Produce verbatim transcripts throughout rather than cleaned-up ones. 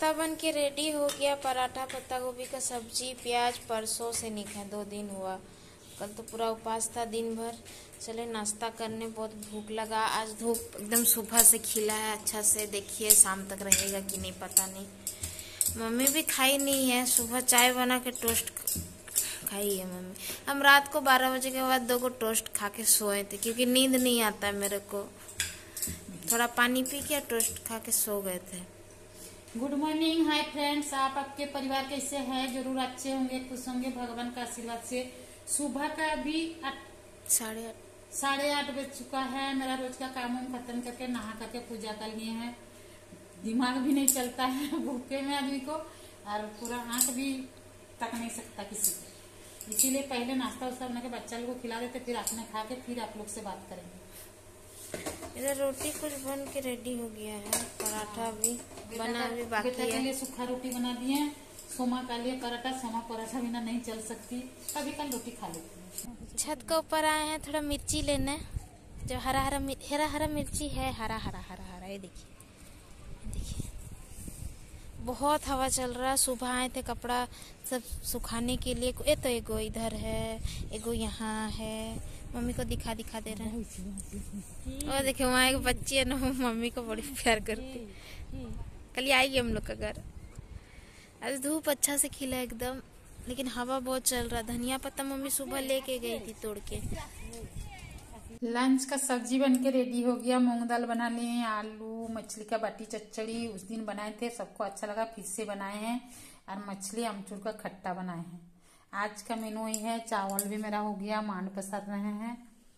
पराठा बन के रेडी हो गया। पराठा पत्ता गोभी का सब्जी प्याज। परसों से नहीं खाए, दो दिन हुआ। कल तो पूरा उपवास था दिन भर। चले नाश्ता करने, बहुत भूख लगा। आज धूप एकदम सुबह से खिला है अच्छा से। देखिए शाम तक रहेगा कि नहीं पता नहीं। मम्मी भी खाई नहीं है। सुबह चाय बना के टोस्ट खाई है मम्मी। हम रात को बारह बजे के बाद दो को टोस्ट खा के सोए थे क्योंकि नींद नहीं आता मेरे को। थोड़ा पानी पी के टोस्ट खा के सो गए थे। Good morning, hi friends. आप आपके परिवार कैसे हैं? जरूर अच्छे होंगे, खुश होंगे भगवान का आशीर्वाद से। सुबह का भी साढ़े आठ साढ़े आठ बज चुका है। मेरा रोज का काम हम खत्म करके नहा करके पूजा कर लिए हैं। दिमाग भी नहीं चलता है भूखे में आदमी को, और पूरा आंख भी तक नहीं सकता किसी को। इसीलिए पहले नाश्ता वास्ता बना के बच्चा लोग को खिला देते, फिर आपने खा के फिर आप लोग से बात करेंगे। इधर रोटी कुछ बन के रेडी हो गया है। पराठा भी बना भी बाकी बेटा है। के लिए सूखा रोटी बना दिए। सोमा का लिए पराठा। सोमा पराठा बिना नहीं चल सकती, कभी कल रोटी खा लेती है। छत के ऊपर आए हैं थोड़ा मिर्ची लेने। जो हरा हरा हरा हरा मिर्ची है, हरा हरा हरा हरा ये देखिए देखिए। बहुत हवा चल रहा है। सुबह आए थे कपड़ा सब सुखाने के लिए। ये तो एगो इधर है, एगो यहाँ है। मम्मी को दिखा दिखा दे रहे हैं। और देखिए वहाँ एक बच्ची है ना, मम्मी को बड़ी प्यार करती। कल आएगी हम लोग का घर। आज धूप अच्छा से खिला एकदम, लेकिन हवा बहुत चल रहा। धनिया पत्ता मम्मी सुबह लेके गई थी तोड़ के। लंच का सब्जी बन के रेडी हो गया। मूंग दाल बना लिए, आलू मछली का बाटी चच्चड़ी उस दिन बनाए थे, सबको अच्छा लगा, फिर से बनाए हैं। और मछली अमचूर का खट्टा बनाए हैं। आज का मेनू ही है। चावल भी मेरा हो गया, मांड पसार रहे हैं।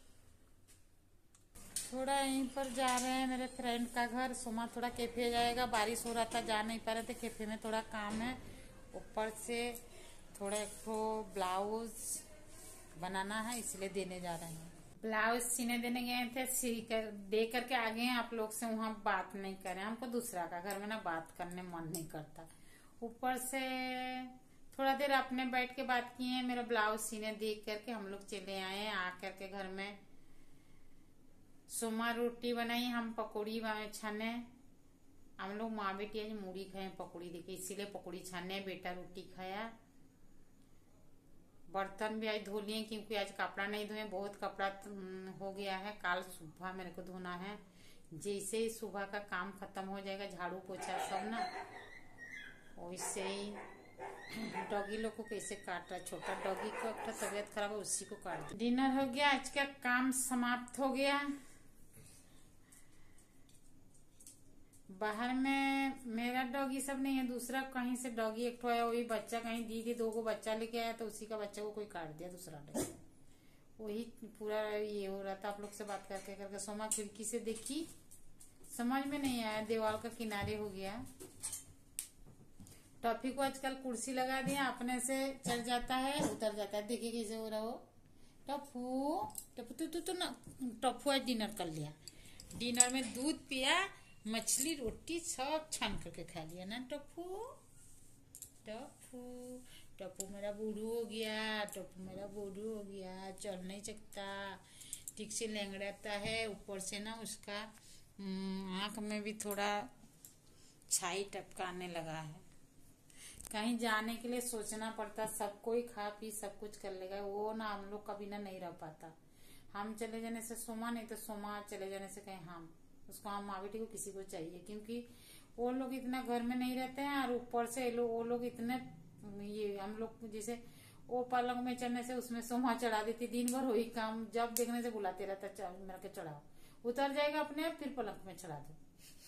थोड़ा यहीं पर जा रहे हैं मेरे फ्रेंड का घर। सोमा थोड़ा कैफे जाएगा। बारिश हो रहा था, जा नहीं पा रहे थे। कैफे में थोड़ा काम है। ऊपर से थोड़ा एक तो ब्लाउज बनाना है, इसलिए देने जा रहे हैं। ब्लाउज सीने देने गए थे, सी कर दे करके आ गए हैं। आप लोग से वहाँ बात नहीं करें, हमको दूसरा का घर में ना बात करने मन नहीं करता। ऊपर से थोड़ा देर अपने बैठ के बात किए हैं। मेरा ब्लाउज सीने देख करके हम लोग चले आए। आ करके घर में सोमा रोटी बनाई, हम पकौड़ी छाने। हम लोग माँ बेटी आज मूढ़ी खाए पकौड़ी देखे, इसीलिए पकौड़ी छाने। बेटा रोटी खाया। बर्तन भी आज धो लिए क्योंकि आज कपड़ा नहीं धोए। बहुत कपड़ा हो गया है, कल सुबह मेरे को धोना है। जैसे ही सुबह का काम खत्म हो जाएगा, झाड़ू पोछा सब ना, वैसे ही डॉगी लोग को कैसे काट रहा। छोटा डॉगी को अपना तबीयत खराब है, उसी को काट दिया। डिनर हो गया, आज का काम समाप्त हो गया। बाहर में मेरा डॉगी सब नहीं है, दूसरा कहीं से डॉगी एक आया, वही बच्चा कहीं दी थी, दो को बच्चा लेके आया तो उसी का बच्चा को कोई काट दिया दूसरा डॉगी। वही पूरा ये हो रहा था। आप लोग से बात करके करके सोमा खिड़की से देखी, समझ में नहीं आया, दीवार का किनारे हो गया। टॉफी को आजकल कुर्सी लगा दिया, अपने से चढ़ जाता है उतर जाता है। देखिए कैसे हो रहा हो। टप्पू टप्पू तू तू तो ना टप्पू आज डिनर कर लिया। डिनर में दूध पिया, मछली रोटी सब छान करके खा लिया ना टप्पू। टप्पू टप्पू मेरा बूढ़ू हो गया। टप्पू मेरा बूढ़ू हो गया, चल नहीं सकता, ठीक से लेंगड़ाता है। ऊपर से ना उसका आँख में भी थोड़ा छाई टपका आने लगा है। कहीं जाने के लिए सोचना पड़ता, सब कोई खा पी सब कुछ कर लेगा, वो ना हम लोग का बिना नहीं रह पाता। हम चले जाने से सोमा, नहीं तो सोमा चले जाने से कहीं हम, उसको हम माँ बेटी को किसी को चाहिए, क्योंकि वो लोग इतना घर में नहीं रहते हैं। और ऊपर से लो, वो लोग इतने ये हम लोग जैसे वो पलंग में चढ़ने से उसमें सोमा चढ़ा देती। दिन भर वही काम, जब देखने से बुलाते रहता मेरा के चढ़ाओ, उतर जाएगा अपने आप, फिर पलंग में चढ़ा दो।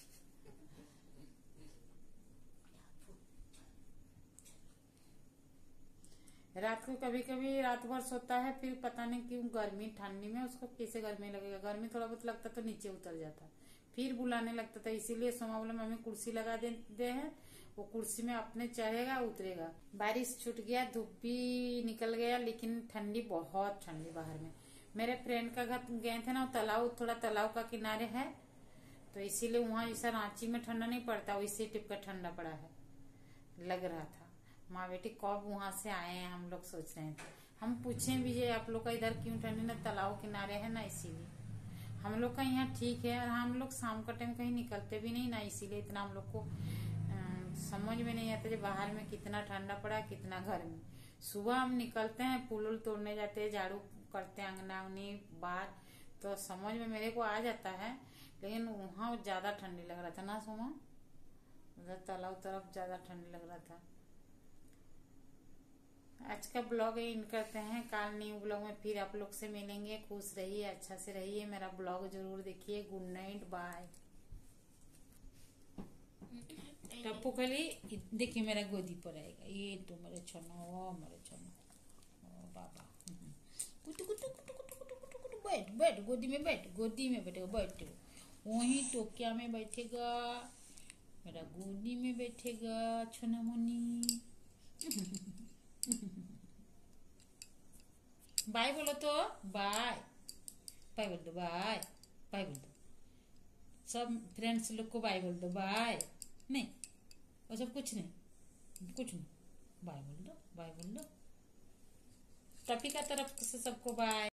रात को कभी कभी रात भर सोता है, फिर पता नहीं क्यों गर्मी ठंडी में उसको कैसे गर्मी लगेगा। गर्मी थोड़ा बहुत लगता तो नीचे उतर जाता, फिर बुलाने लगता था। इसीलिए सोमा बोला मम्मी कुर्सी लगा दे, दे है, वो कुर्सी में अपने चढ़ेगा उतरेगा। बारिश छूट गया, धूप भी निकल गया, लेकिन ठंडी बहुत ठंडी बाहर में। मेरे फ्रेंड का घर गए थे ना, तालाब थोड़ा तालाब का किनारे है, तो इसीलिए वहाँ जैसा रांची में ठंडा नहीं पड़ता, वैसे टिप का ठंडा पड़ा है, लग रहा था। माँ बेटी कब वहां से आए हैं हम लोग सोच रहे थे। हम पूछे भी जे आप लोग का इधर क्यों ठंडी ना, तालाब किनारे है ना, इसीलिए हम लोग का यहाँ ठीक है। और हम लोग शाम का टाइम कहीं निकलते भी नहीं ना, इसीलिए इतना हम लोग को समझ में नहीं आता, बाहर में कितना ठंडा पड़ा कितना गर्मी। सुबह हम निकलते हैं, फूल उल तोड़ने जाते हैं, झाड़ू करते हैं अंगना अंगनी बाहर, तो समझ में मेरे को आ जाता है। लेकिन वहाँ ज्यादा ठंडी लग रहा था ना सोमा, उधर तालाब तरफ ज्यादा ठंडी लग रहा था। आज का ब्लॉग इन करते हैं, कल न्यू ब्लॉग में फिर आप लोग से मिलेंगे। खुश रहिए, अच्छा से रहिए, मेरा ब्लॉग जरूर देखिए। Good night, bye. टप्पू खाली देखिए मेरा गोदी पर आएगा, ये तो मेरे छोनो, मेरे छोनो बाबा, कुटु कुटु कुटु कुटु कुटु कुटु कुटु, बैठ बैठ गोदी में बैठ, गोदी में बैठेगा, बैठ वहीं टोकिया में बैठेगा, मेरा गोदी में बैठेगा छोना मुनी। बाय बोलो तो, बाय बाय बोल दो, बाय बाय बोल दो, सब फ्रेंड्स लोग को बाय बोल दो, बाय। नहीं और सब कुछ नहीं, कुछ नहीं, बाय बोल दो, बाय बोल दो। टॉपी का तरफ से सबको बाय।